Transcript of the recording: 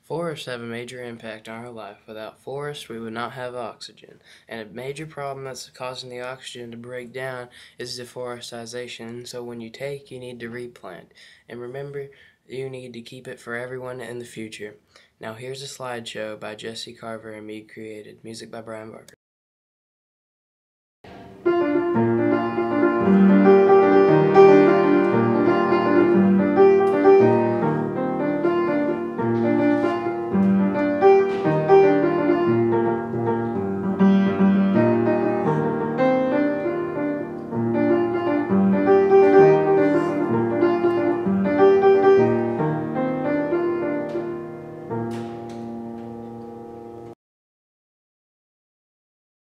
Forests have a major impact on our life. Without forests, we would not have oxygen. And a major problem that's causing the oxygen to break down is deforestation. So when you take, you need to replant. And remember, you need to keep it for everyone in the future. Now here's a slideshow by Jesse Carver and me created. Music by Brian Barker.